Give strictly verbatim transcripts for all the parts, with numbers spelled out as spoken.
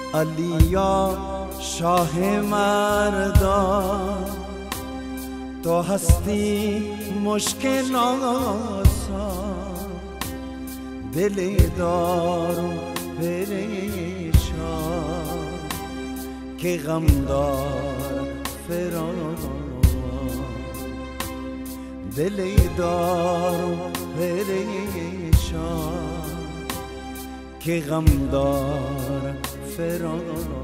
علیا شاه مردان، تو هستی مشکل آسان، دل دار و پریشان که غم دار فراوان، دل دار و پریشان که غم دار فراوان.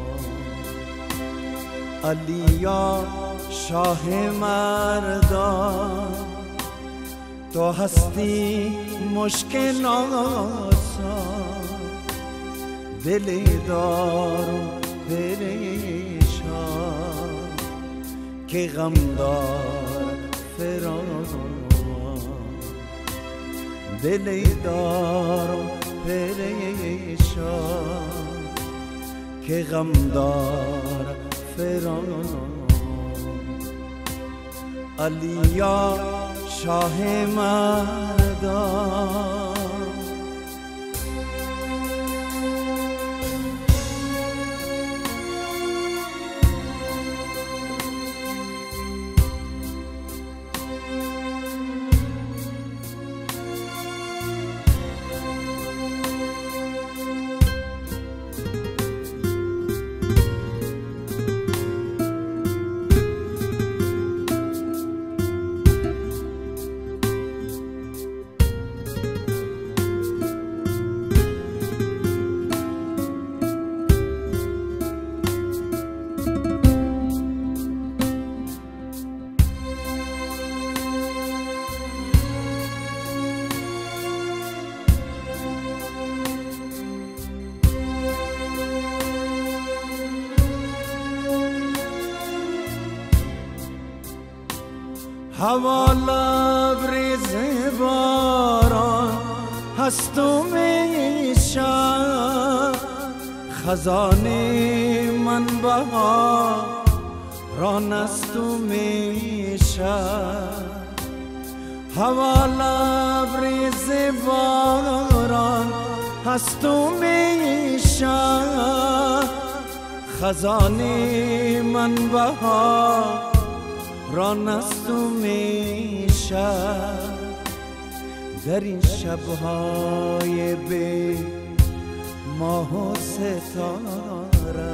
علیا شاه مردان، تو هستی مشکل آسان، دل دار و پریشان که غم دار فراوان، دل دار و پریشان که غم دار فراوان. علیا شاه مردان. هوا لبریز باران هست و میشم، خزانه من بهاران است و میشم. هوا لبریز باران هست و میشم، خزانه من بهار ران است و میشم. در این شبهای بی ماه و ستاره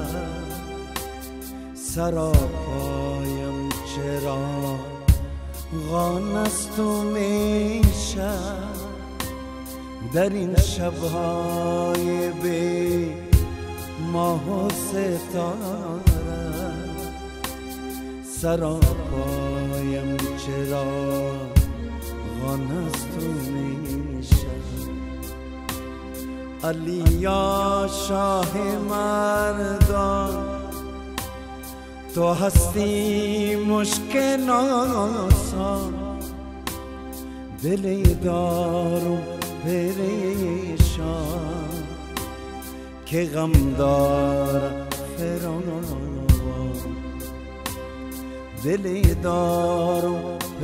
سراپایم چرا غان است و میشم. در این شبهای بی ماه و ستاره سراپایم چرا غان است و میشم. علیا شاه مردان، تو هستی مشکل آسان، دل دار و پریشان که غم دار فراوان، دل دار و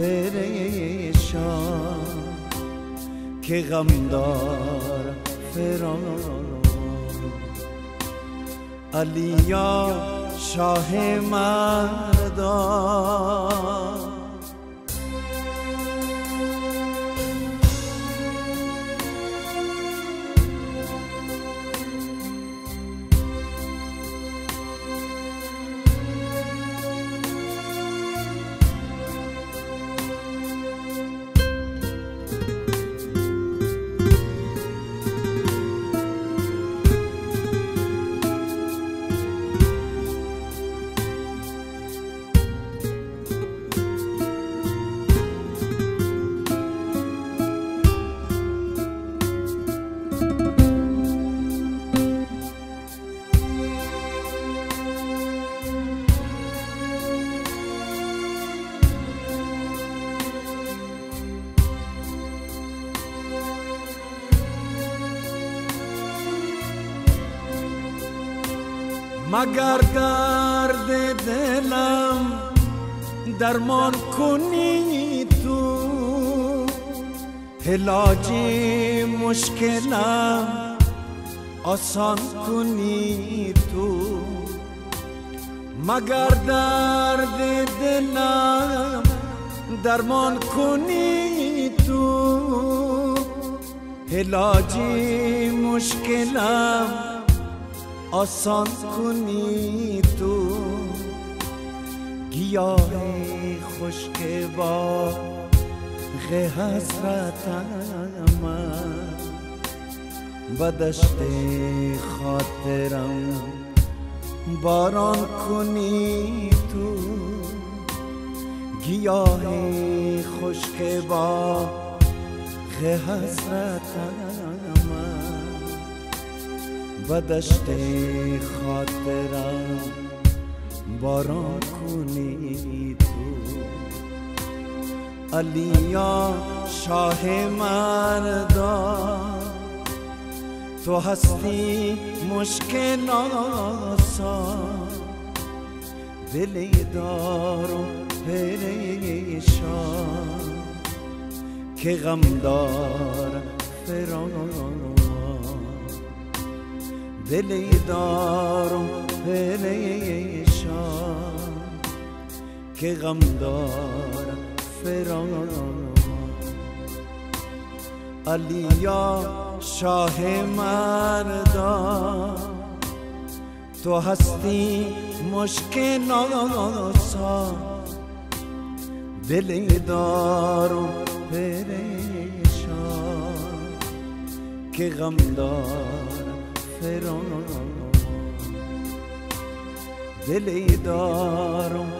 پریشان که غم دار فراوان. علیا شاه مردان. مگر درد دلم درمان کنی تو، علاج مشکلم آسان کنی تو، مگر درد دلم درمان کنی تو، علاجی مشکلم آسان کنی تو، گیاه خشک باغ حسرتم به دشت خاطرم باران کنی تو، گیاه خشک باغ حسرتم به دشت خاطرم باران کنی تو. علیا شاه مردان تو هستی مشکل آسان، دلی دار و پریشان که غم دار فراوان، دلی دار و پریشان که غم دار فراوان. علیا شاه مردان تو هستی مشکل آسان، دلی دار و پریشان که غم دار فراوان، دلی دار و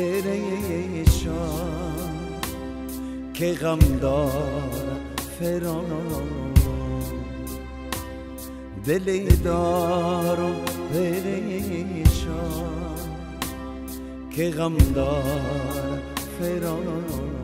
پریشان که غم دار فراوان، دلی دار و پریشان که غم دار فراوان.